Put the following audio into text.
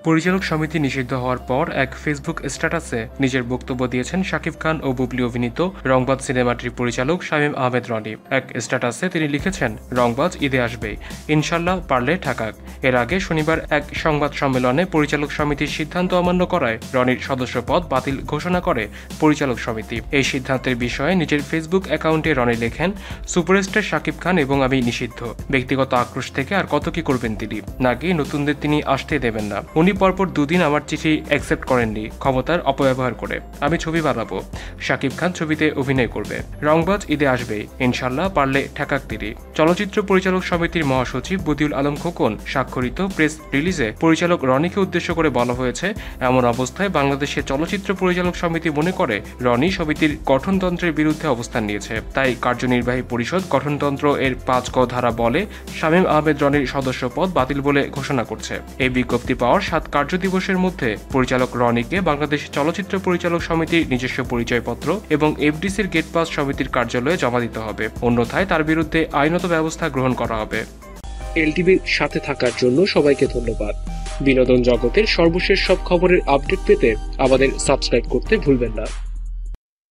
পরিচালক সমিতি নিষিদ্ধ হওয়ার পর এক ফেসবুক স্ট্যাটাসে নিজের বক্তব্য দিয়েছেন শাকিব খান ও বুবলি অভিনীত রংবাজ সিনেমাটির পরিচালক শামীম আহমেদ রনি। এক স্ট্যাটাসে তিনি লিখেছেন, রংবাজ ঈদে আসবে, ইনশাল্লাহ পারলে ঠাকাক। এর আগে শনিবার এক সংবাদ সম্মেলনে পরিচালক সমিতির সিদ্ধান্ত অমান্য করায় রনির সদস্যপদ বাতিল ঘোষণা করে পরিচালক সমিতি। এই সিদ্ধান্তের বিষয়ে নিজের ফেসবুক অ্যাকাউন্টে রনি লেখেন, সুপারস্টার শাকিব খান এবং আমি নিষিদ্ধ। ব্যক্তিগত আক্রোশ থেকে আর কত কি করবেন তিনি, নাকি নতুনদের তিনি আসতে দেবেন না। উনি পরপর দুদিন আমার চিঠি অ্যাকসেপ্ট করেননি ক্ষমতার অপব্যবহার করে। আমি ছবি বানাবো, শাকিব খান ছবিতে অভিনয় করবে। রংবাজ ঈদে আসবে, ইনশাল্লাহ পারলে ঠেকাক তিনি। চলচ্চিত্র পরিচালক সমিতির মহাসচিব বদিউল আলম খোকন স্বাক্ষরিত প্রেস রিলিজে পরিচালক রনিকে উদ্দেশ্য করে বলা হয়েছে, এমন অবস্থায় বাংলাদেশের চলচ্চিত্র পরিচালক সমিতি মনে করে রনি সমিতির গঠনতন্ত্রের বিরুদ্ধে অবস্থান নিয়েছে। তাই কার্যনির্বাহী পরিষদ গঠনতন্ত্র এর ৫ ক ধারা বলে শামীম আহমেদ রনির সদস্যপদ বাতিল বলে ঘোষণা করছে। এই বিজ্ঞপ্তি পাওয়ার ৭ কার্যদিবসের মধ্যে পরিচালক রনিকে বাংলাদেশ চলচ্চিত্র পরিচালক সমিতির নিজস্ব পরিচয়পত্র এবং এফডিসির গেট পাস সমিতির কার্যালয়ে জমা দিতে হবে, অন্যথায় তার বিরুদ্ধে আইনত ব্যবস্থা গ্রহণ করা হবে। এলটিভির সাথে থাকার জন্য সবাইকে ধন্যবাদ। বিনোদন জগতের সর্বশেষ সব খবরের আপডেট পেতে আমাদের সাবস্ক্রাইব করতে ভুলবেন না।